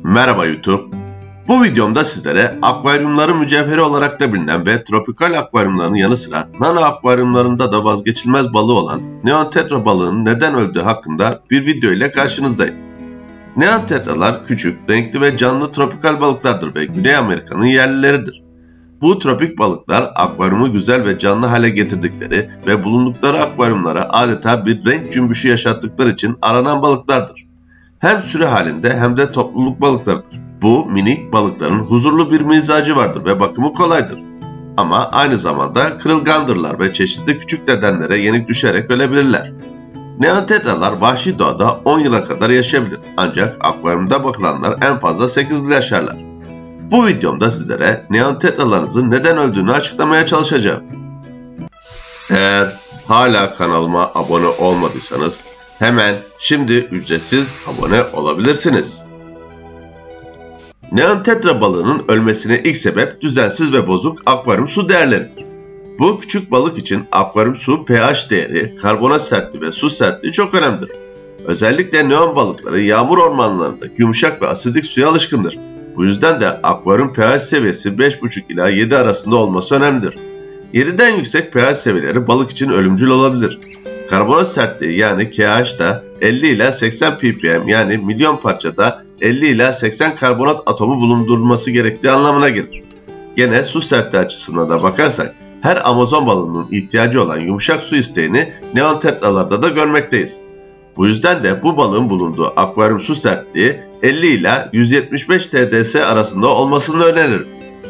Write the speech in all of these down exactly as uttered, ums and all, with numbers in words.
Merhaba YouTube. Bu videomda sizlere akvaryumların mücevheri olarak da bilinen ve tropikal akvaryumların yanı sıra nano akvaryumlarında da vazgeçilmez balığı olan neon tetra balığının neden öldüğü hakkında bir video ile karşınızdayım. Neon tetralar küçük, renkli ve canlı tropikal balıklardır ve Güney Amerika'nın yerlileridir. Bu tropik balıklar akvaryumu güzel ve canlı hale getirdikleri ve bulundukları akvaryumlara adeta bir renk cümbüşü yaşattıkları için aranan balıklardır. Hem sürü halinde hem de topluluk balıklarıdır. Bu minik balıkların huzurlu bir mizacı vardır ve bakımı kolaydır. Ama aynı zamanda kırılgandırlar ve çeşitli küçük nedenlere yenik düşerek ölebilirler. Neon tetralar vahşi doğada on yıla kadar yaşayabilir. Ancak akvaryumda bakılanlar en fazla sekiz yıl yaşarlar. Bu videomda sizlere neon tetralarınızın neden öldüğünü açıklamaya çalışacağım. Eğer hala kanalıma abone olmadıysanız hemen şimdi ücretsiz abone olabilirsiniz. Neon tetra balığının ölmesine ilk sebep düzensiz ve bozuk akvaryum su değerleridir. Bu küçük balık için akvaryum su pH değeri, karbonat sertliği ve su sertliği çok önemlidir. Özellikle neon balıkları yağmur ormanlarındaki yumuşak ve asidik suya alışkındır. Bu yüzden de akvaryum pH seviyesi beş buçuk ila yedi arasında olması önemlidir. yediden yüksek pH seviyeleri balık için ölümcül olabilir. Karbonat sertliği yani K H da elli ila seksen ppm yani milyon parçada elli ila seksen karbonat atomu bulundurulması gerektiği anlamına gelir. Gene su sertliği açısından da bakarsak her Amazon balığının ihtiyacı olan yumuşak su isteğini neon tetralarda da görmekteyiz. Bu yüzden de bu balığın bulunduğu akvaryum su sertliği elli ila yüz yetmiş beş T D S arasında olmasını öneririm.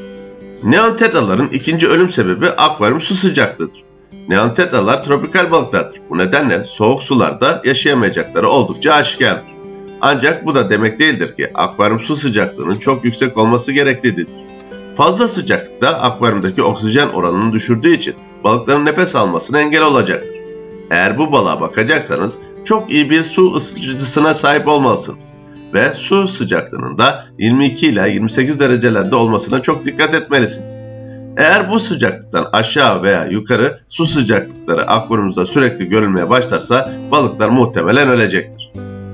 Neon tetraların ikinci ölüm sebebi akvaryum su sıcaklığıdır. Neon tetralar tropikal balıklardır. Bu nedenle soğuk sularda yaşayamayacakları oldukça aşikardır. Ancak bu da demek değildir ki akvaryum su sıcaklığının çok yüksek olması gereklidir. Fazla sıcaklıkta akvaryumdaki oksijen oranını düşürdüğü için balıkların nefes almasına engel olacaktır. Eğer bu balığa bakacaksanız çok iyi bir su ısıtıcısına sahip olmalısınız ve su sıcaklığının da yirmi iki ila yirmi sekiz derecelerde olmasına çok dikkat etmelisiniz. Eğer bu sıcaklıktan aşağı veya yukarı su sıcaklıkları akvaryumumuzda sürekli görülmeye başlarsa balıklar muhtemelen ölecektir.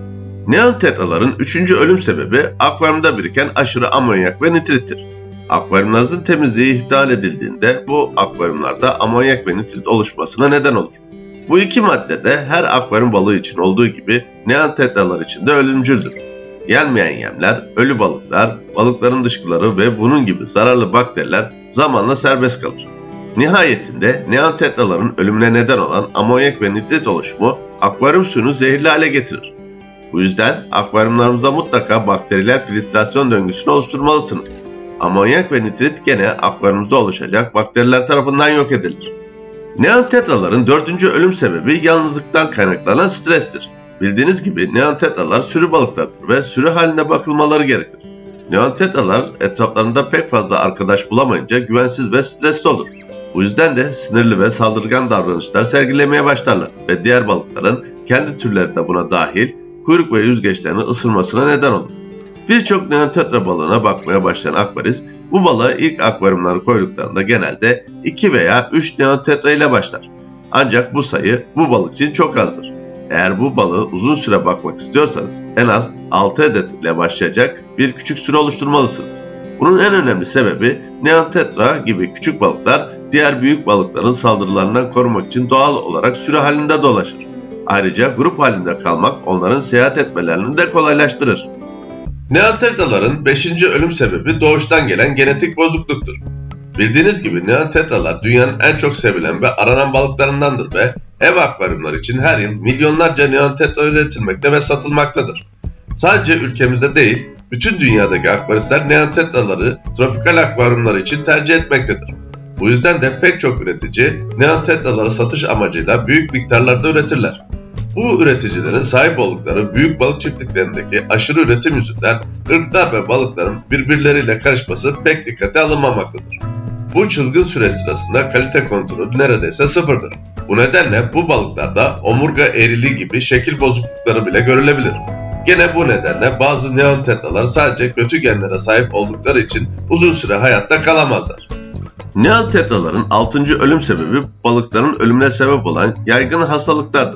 Neon tetraların üçüncü ölüm sebebi akvaryumda biriken aşırı amonyak ve nitrittir. Akvaryumlarınızın temizliği iptal edildiğinde bu akvaryumlarda amonyak ve nitrit oluşmasına neden olur. Bu iki madde de her akvaryum balığı için olduğu gibi neon tetralar için de ölümcüldür. Yenmeyen yemler, ölü balıklar, balıkların dışkıları ve bunun gibi zararlı bakteriler zamanla serbest kalır. Nihayetinde neon tetraların ölümüne neden olan amonyak ve nitrit oluşumu akvaryum suyunu zehirli hale getirir. Bu yüzden akvaryumlarımızda mutlaka bakteriler filtrasyon döngüsünü oluşturmalısınız. Amonyak ve nitrit gene akvaryumumuzda oluşacak bakteriler tarafından yok edilir. Neon tetraların dördüncü ölüm sebebi yalnızlıktan kaynaklanan strestir. Bildiğiniz gibi neon tetralar sürü balıklardır ve sürü halinde bakılmaları gerekir. Neon tetralar etraflarında pek fazla arkadaş bulamayınca güvensiz ve stresli olur. Bu yüzden de sinirli ve saldırgan davranışlar sergilemeye başlarlar ve diğer balıkların kendi türleri de buna dahil kuyruk ve yüzgeçlerini ısırmasına neden olur. Birçok neon tetra balığına bakmaya başlayan akvarist bu balığa ilk akvaryumları koyduklarında genelde iki veya üç neon tetra ile başlar. Ancak bu sayı bu balık için çok azdır. Eğer bu balığı uzun süre bakmak istiyorsanız en az altı adet ile başlayacak bir küçük sürü oluşturmalısınız. Bunun en önemli sebebi neon tetra gibi küçük balıklar diğer büyük balıkların saldırılarından korumak için doğal olarak sürü halinde dolaşır. Ayrıca grup halinde kalmak onların seyahat etmelerini de kolaylaştırır. Neon tetraların beşinci ölüm sebebi doğuştan gelen genetik bozukluktur. Bildiğiniz gibi neon tetralar dünyanın en çok sevilen ve aranan balıklarındandır ve ev akvaryumları için her yıl milyonlarca neon tetra üretilmekte ve satılmaktadır. Sadece ülkemizde değil, bütün dünyadaki akvaristler neon tetraları tropikal akvaryumlar için tercih etmektedir. Bu yüzden de pek çok üretici neon tetraları satış amacıyla büyük miktarlarda üretirler. Bu üreticilerin sahip oldukları büyük balık çiftliklerindeki aşırı üretim yüzünden ırklar ve balıkların birbirleriyle karışması pek dikkate alınmamaktadır. Bu çılgın süreç sırasında kalite kontrolü neredeyse sıfırdır. Bu nedenle bu balıklarda omurga eğriliği gibi şekil bozuklukları bile görülebilir. Gene bu nedenle bazı neon tetralar sadece kötü genlere sahip oldukları için uzun süre hayatta kalamazlar. Neon tetraların altıncı ölüm sebebi balıkların ölümüne sebep olan yaygın hastalıklardır.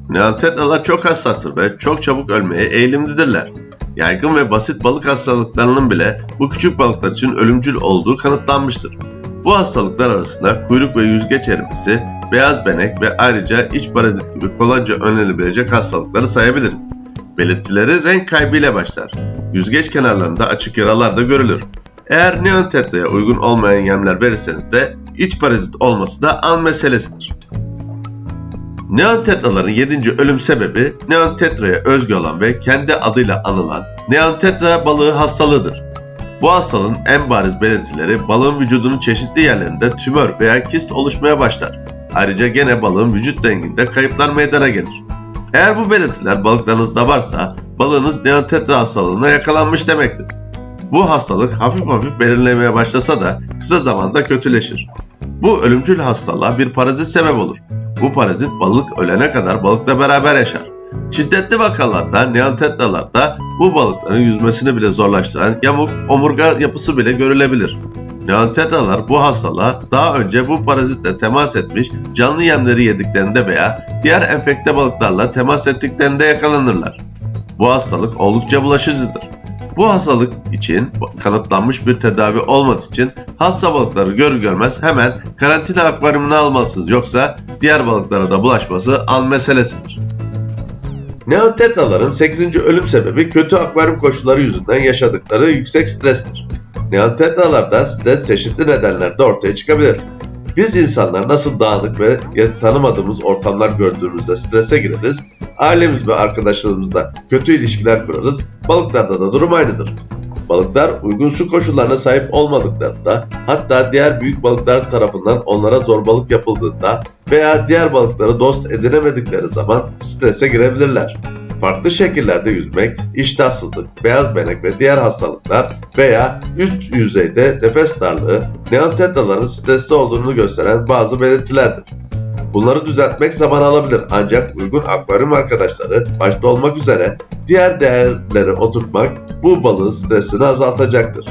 Neandertaller çok hassastır ve çok çabuk ölmeye eğilimlidirler. Yaygın ve basit balık hastalıklarının bile bu küçük balıklar için ölümcül olduğu kanıtlanmıştır. Bu hastalıklar arasında kuyruk ve yüzgeç erimesi, beyaz benek ve ayrıca iç parazit gibi kolayca önlenebilecek hastalıkları sayabiliriz. Belirtileri renk kaybıyla başlar. Yüzgeç kenarlarında açık yaralar da görülür. Eğer Neandertaller'e uygun olmayan yemler verirseniz de iç parazit olması da an meselesidir. Neandertallerin yedinci ölüm sebebi Neandertaller'e özgü olan ve kendi adıyla anılan Neandertal balığı hastalığıdır. Bu hastalığın en bariz belirtileri balığın vücudunun çeşitli yerlerinde tümör veya kist oluşmaya başlar. Ayrıca gene balığın vücut renginde kayıplar meydana gelir. Eğer bu belirtiler balıklarınızda varsa balığınız Neandertal hastalığına yakalanmış demektir. Bu hastalık hafif hafif belirlemeye başlasa da kısa zamanda kötüleşir. Bu ölümcül hastalığa bir parazit sebep olur. Bu parazit balık ölene kadar balıkla beraber yaşar. Şiddetli vakalarda Neandertallarda bu balıkların yüzmesini bile zorlaştıran yamuk omurga yapısı bile görülebilir. Neandertaller bu hastalığa daha önce bu parazitle temas etmiş canlı yemleri yediklerinde veya diğer enfekte balıklarla temas ettiklerinde yakalanırlar. Bu hastalık oldukça bulaşıcıdır. Bu hastalık için kanıtlanmış bir tedavi olmadığı için hasta balıkları görür görmez hemen karantina akvaryumuna almalısınız, yoksa diğer balıklara da bulaşması an meselesidir. Neandertallerin sekizinci ölüm sebebi kötü akvaryum koşulları yüzünden yaşadıkları yüksek strestir. Neandertallarda stres çeşitli nedenlerle ortaya çıkabilir. Biz insanlar nasıl dağınık ve tanımadığımız ortamlar gördüğümüzde strese gireriz, ailemiz ve arkadaşlarımızla kötü ilişkiler kurarız, balıklarda da durum aynıdır. Balıklar uygun su koşullarına sahip olmadıklarında, hatta diğer büyük balıklar tarafından onlara zorbalık yapıldığında veya diğer balıkları dost edinemedikleri zaman strese girebilirler. Farklı şekillerde yüzmek, iştahsızlık, beyaz benek ve diğer hastalıklar veya üst yüzeyde nefes darlığı Neandertallerin stresli olduğunu gösteren bazı belirtilerdir. Bunları düzeltmek zaman alabilir, ancak uygun akvaryum arkadaşları başta olmak üzere diğer değerleri oturtmak bu balığın stresini azaltacaktır.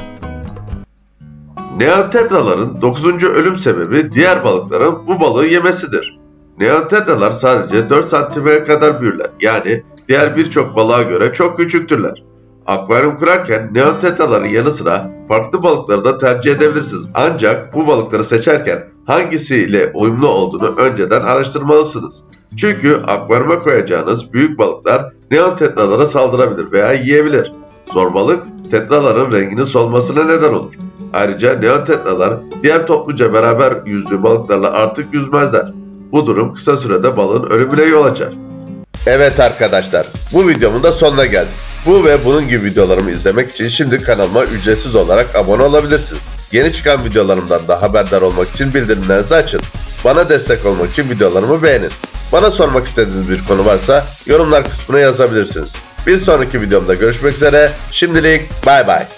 Neandertallerin dokuzuncu ölüm sebebi diğer balıkların bu balığı yemesidir. Neandertaller sadece dört santimetre kadar büyürler, yani diğer birçok balığa göre çok küçüktürler. Akvaryum kurarken Neandertallerin yanı sıra farklı balıkları da tercih edebilirsiniz. Ancak bu balıkları seçerken hangisiyle uyumlu olduğunu önceden araştırmalısınız. Çünkü akvaryuma koyacağınız büyük balıklar Neandertallara saldırabilir veya yiyebilir. Zorbalık tetraların renginin solmasına neden olur. Ayrıca Neandertaller diğer topluca beraber yüzdüğü balıklarla artık yüzmezler. Bu durum kısa sürede balığın ölümüne yol açar. Evet arkadaşlar, bu videomun da sonuna geldik. Bu ve bunun gibi videolarımı izlemek için şimdi kanalıma ücretsiz olarak abone olabilirsiniz. Yeni çıkan videolarımdan da haberdar olmak için bildirimlerinizi açın. Bana destek olmak için videolarımı beğenin. Bana sormak istediğiniz bir konu varsa yorumlar kısmına yazabilirsiniz. Bir sonraki videomda görüşmek üzere. Şimdilik bay bay.